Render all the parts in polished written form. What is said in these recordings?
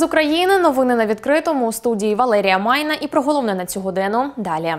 з України. Новини на відкритому. У студії Валерія Майна. І про головне на цю годину далі.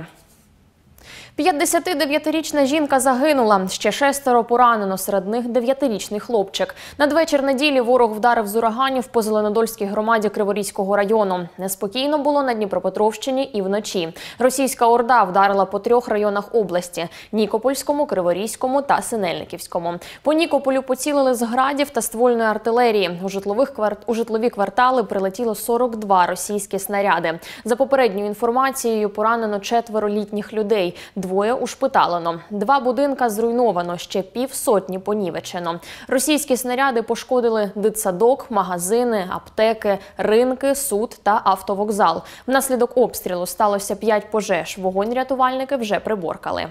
59-річна жінка загинула, ще 6 поранено, серед них 9-річний хлопчик. Надвечір неділі ворог вдарив з ураганів по Зеленодольській громаді Криворізького району. Неспокійно було на Дніпропетровщині і вночі. Російська орда вдарила по 3 районах області – Нікопольському, Криворізькому та Синельниківському. По Нікополю поцілили з градів та ствольної артилерії. У житлові квартали прилетіло 42 російські снаряди. За попередньою інформацією, поранено 4 літніх людей. 2 ушпиталено. 2 будинка зруйновано, ще півсотні понівечено. Російські снаряди пошкодили дитсадок, магазини, аптеки, ринки, суд та автовокзал. Внаслідок обстрілу сталося 5 пожеж. Вогонь рятувальники вже приборкали.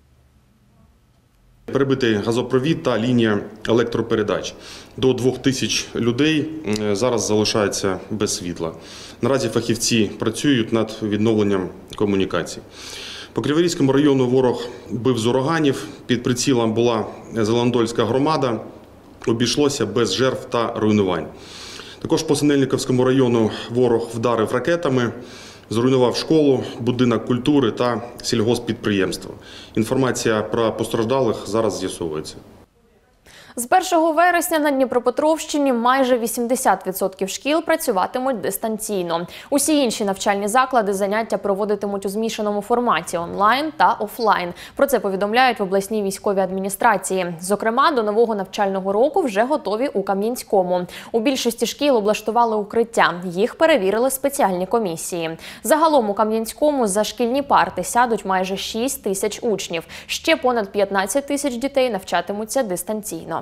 Перебитий газопровід та лінія електропередач. До 2000 людей зараз залишаються без світла. Наразі фахівці працюють над відновленням комунікацій. По Криворізькому району ворог бив з ураганів, під прицілом була Зеленодольська громада, обійшлося без жертв та руйнувань. Також по Синельниківському району ворог вдарив ракетами, зруйнував школу, будинок культури та сільгосппідприємство. Інформація про постраждалих зараз з'ясовується. З 1 вересня на Дніпропетровщині майже 80% шкіл працюватимуть дистанційно. Усі інші навчальні заклади заняття проводитимуть у змішаному форматі – онлайн та офлайн. Про це повідомляють в обласній військовій адміністрації. Зокрема, до нового навчального року вже готові у Кам'янському. У більшості шкіл облаштували укриття. Їх перевірили спеціальні комісії. Загалом у Кам'янському за шкільні парти сядуть майже 6 тисяч учнів. Ще понад 15 тисяч дітей навчатимуться дистанційно.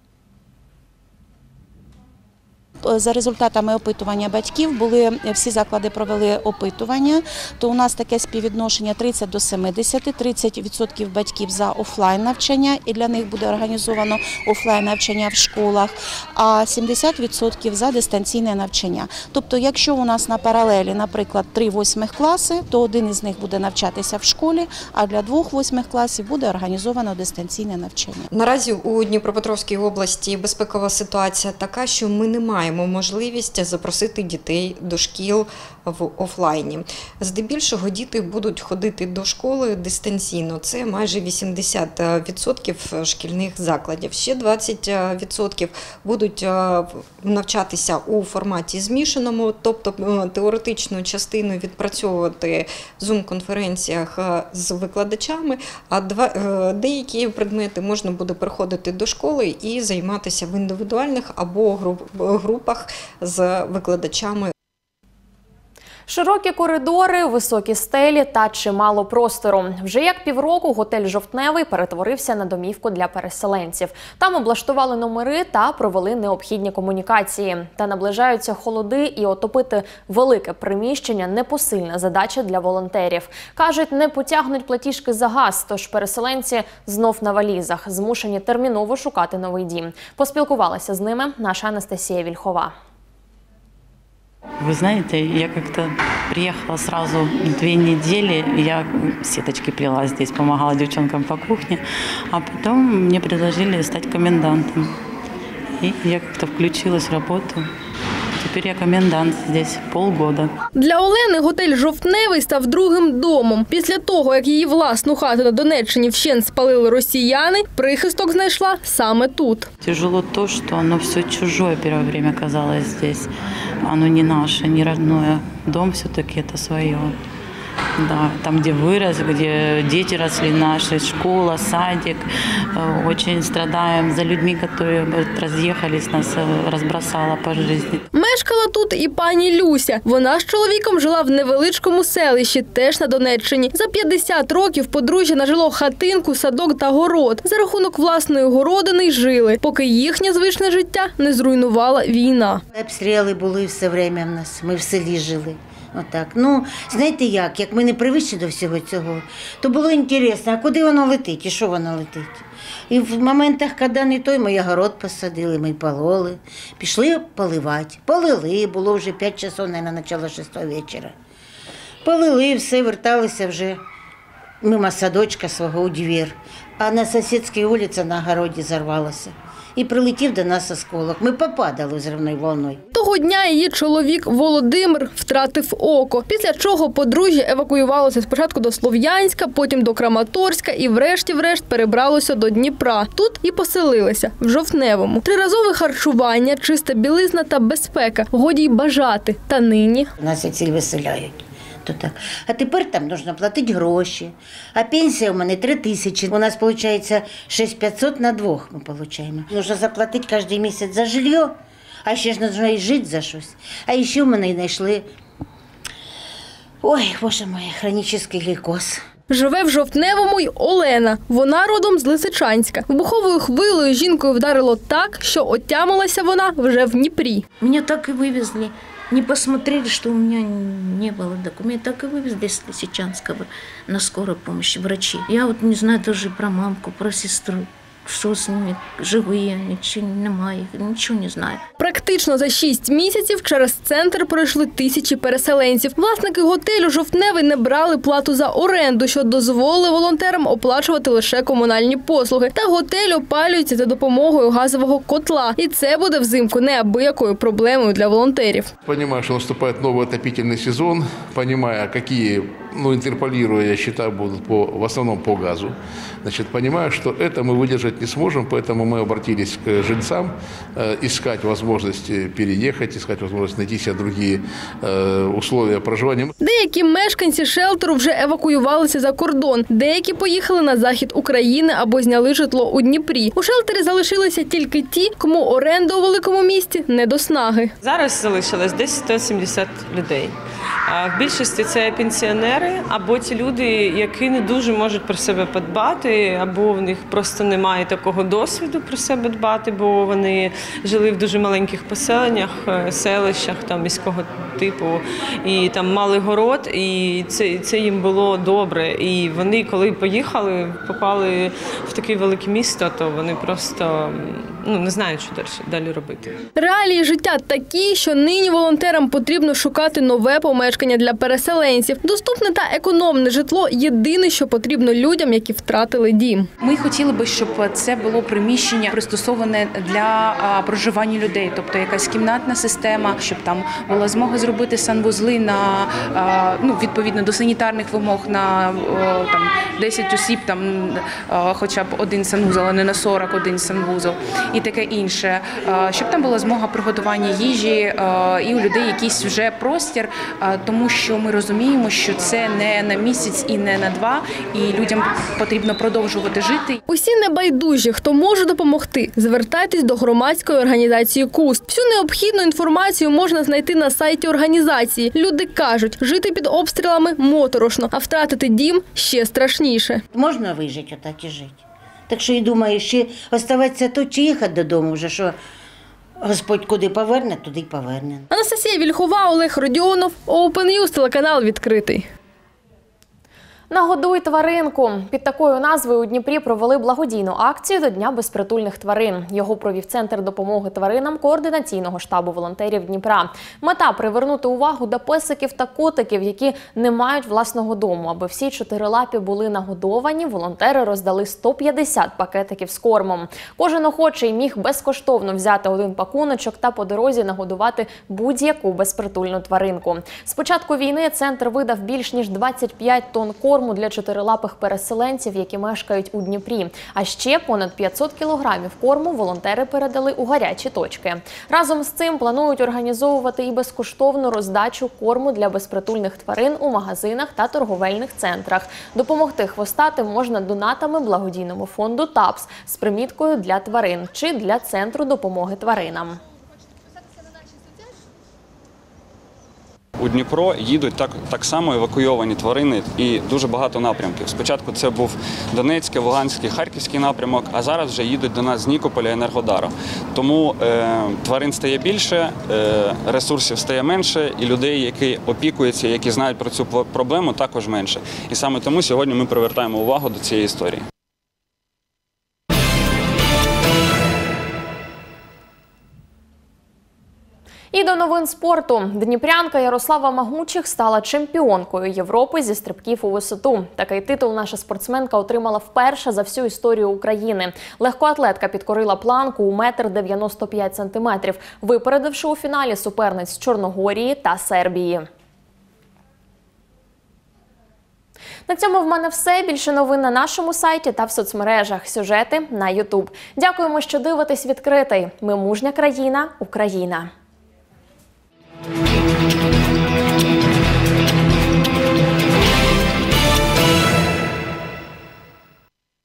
За результатами опитування батьків всі заклади провели опитування, то у нас таке співвідношення 30 до 70, 30% батьків за офлайн навчання, і для них буде організовано офлайн навчання в школах, а 70% за дистанційне навчання. Тобто, якщо у нас на паралелі, наприклад, 3 8 класи, то один із них буде навчатися в школі, а для 2 8 класів буде організовано дистанційне навчання. Наразі у Дніпропетровській області безпекова ситуація така, що ми не маємо можливість запросити дітей до шкіл в офлайні. Здебільшого діти будуть ходити до школи дистанційно. Це майже 80% шкільних закладів. Ще 20% будуть навчатися у форматі змішаному, тобто теоретичну частину відпрацьовувати в Zoom-конференціях з викладачами, а деякі предмети можна буде приходити до школи і займатися в індивідуальних або групах з викладачами. Широкі коридори, високі стелі та чимало простору. Вже як півроку готель «Жовтневий» перетворився на домівку для переселенців. Там облаштували номери та провели необхідні комунікації. Та наближаються холоди, і отопити велике приміщення – непосильна задача для волонтерів. Кажуть, не потягнуть платіжки за газ, тож переселенці знов на валізах, змушені терміново шукати новий дім. Поспілкувалася з ними наша Анастасія Вільхова. Вы знаете, я как-то приехала сразу 2 недели, я сеточки плела здесь, помогала девчонкам по кухне, а потом мне предложили стать комендантом. И я как-то включилась в работу. Тепер я комендант здесь полгода. Для Олени готель «Жовтневий» став другим домом. Після того, як її власну хату на Донеччині вщент спалили росіяни, прихисток знайшла саме тут. Тяжело то, что оно все чужое первое время казалось здесь. Оно не наше, не родное. Дом все-таки это свое. Да, там, где вырос, где дети росли наши, школа, садик. Очень страдаем за людьми, которые разъехались, нас разбросало по жизни. Мешкала тут і пані Люся. Вона з чоловіком жила в невеличкому селищі, теж на Донеччині. За 50 років подружжя нажило хатинку, садок та город. За рахунок власної городини й жили, поки їхнє звичне життя не зруйнувала війна. Обстріли були все время в нас, ми в селі жили. Отак. Ну, знаєте як ми не привикли до всього цього, то було цікаво, а куди воно летить і що воно летить. І в моментах, коли не той, ми огород посадили, ми пололи, пішли поливати. Полили, було вже 5 часов, мабуть, начало 6 вечора. Полили, все, верталися вже мимо садочка свого у двір. А на сусідській вулиці на огороді зарвалося. і прилетів до нас осколок. Ми попадали взривною волною. Того дня її чоловік Володимир втратив око, після чого подружжя евакуювалося спочатку до Слов'янська, потім до Краматорська і врешті-решт перебралося до Дніпра. Тут і поселилися, в Жовтневому. Триразове харчування, чиста білизна та безпека. Годі й бажати. Та нині... Нас ціль виселяють. То так. А тепер там потрібно платити гроші. А пенсія у мене 3000. У нас виходить 6500 на двох ми отримуємо. Потрібно заплатити кожен місяць за житло, а ще ж потрібно і жити за щось. А ще в мене знайшли, ой, боже мой, хронічний лейкоз. Живе в Жовтневому й Олена. Вона родом з Лисичанська. Вибуховою хвилею жінкою вдарило так, що отямилася вона вже в Дніпрі. Меня так и вывезли. Не посмотрели, что у меня не было документов. Так и вывезли с Лисичанского на скорой помощи врачи. Я вот не знаю даже про мамку, про сестру. Що з ними, живі, нічого немає, нічого не знаю. Практично за 6 місяців через центр пройшли тисячі переселенців. Власники готелю «Жовтневий» не брали плату за оренду, що дозволило волонтерам оплачувати лише комунальні послуги. Та готель опалюється за допомогою газового котла. І це буде взимку неабиякою проблемою для волонтерів. Понимаю, что наступает новый отопительный сезон, понимая, какие, интерполируя счета будут в основном по газу. Значит, понимаю, что это мы выдержать не сможем, поэтому мы обратились к жильцам, искать возможность переехать, искать возможность найти себе другие условия проживания. Деякі мешканці шелтеру вже евакуювалися за кордон. Деякі поїхали на захід України або зняли житло у Дніпрі. У шелтері залишилися тільки ті, кому оренда у великому місті не до снаги. Зараз залишилось десь 170 людей. В більшості це пенсіонери або ті люди, які не дуже можуть про себе подбати, або в них просто немає такого досвіду про себе дбати, бо вони жили в дуже маленьких поселеннях, селищах міського типу, і там мали город, і це їм було добре. І вони, коли поїхали, попали в таке велике місто, то вони просто не знають, що далі робити. Реалії життя такі, що нині волонтерам потрібно шукати нове помешкання для переселенців. Доступне та економне житло – єдине, що потрібно людям, які втратили дім. Ми хотіли би, щоб це було приміщення пристосоване для проживання людей, тобто якась кімнатна система, щоб там була змога зробити санвузли відповідно до санітарних вимог на 10 осіб, хоча б один санвузол, а не на 41 санвузол і таке інше. Щоб там була змога приготування їжі і у людей якийсь вже простір, тому що ми розуміємо, що це не на місяць і не на 2, і людям потрібно продовжувати жити. Усі небайдужі, хто може допомогти, звертайтесь до громадської організації «Куст». Всю необхідну інформацію можна знайти на сайті організації. Люди кажуть, жити під обстрілами моторошно, а втратити дім ще страшніше. Можна вижити отак і жити. Так що, і думаю, ще оставатися тут чи їхати додому вже, що Господь куди поверне, туди й поверне. Анастасія Вільхова, Олег Родіонов, Open News, телеканал «Відкритий». «Нагодуй тваринку». Під такою назвою у Дніпрі провели благодійну акцію до Дня безпритульних тварин. Його провів Центр допомоги тваринам Координаційного штабу волонтерів Дніпра. Мета – привернути увагу до песиків та котиків, які не мають власного дому. Аби всі чотирилапі були нагодовані, волонтери роздали 150 пакетиків з кормом. Кожен охочий міг безкоштовно взяти один пакуночок та по дорозі нагодувати будь-яку безпритульну тваринку. З початку війни Центр видав більш ніж 25 тонн корму для чотирилапих переселенців, які мешкають у Дніпрі. А ще понад 500 кілограмів корму волонтери передали у гарячі точки. Разом з цим планують організовувати і безкоштовну роздачу корму для безпритульних тварин у магазинах та торговельних центрах. Допомогти хвостатим можна донатами благодійному фонду ТАПС з приміткою «Для тварин» чи «Для Центру допомоги тваринам». У Дніпро їдуть так само евакуйовані тварини і дуже багато напрямків. Спочатку це був Донецький, Луганський, Харківський напрямок, а зараз вже їдуть до нас з Нікополя і Енергодару. Тому тварин стає більше, ресурсів стає менше, і людей, які опікуються, які знають про цю проблему, також менше. І саме тому сьогодні ми привертаємо увагу до цієї історії. І до новин спорту. Дніпрянка Ярослава Магучих стала чемпіонкою Європи зі стрибків у висоту. Такий титул наша спортсменка отримала вперше за всю історію України. Легкоатлетка підкорила планку у 1,95 м, випередивши у фіналі суперниць Чорногорії та Сербії. На цьому в мене все. Більше новин на нашому сайті та в соцмережах. Сюжети на YouTube. Дякуємо, що дивитесь «Відкритий». Ми мужня країна, Україна.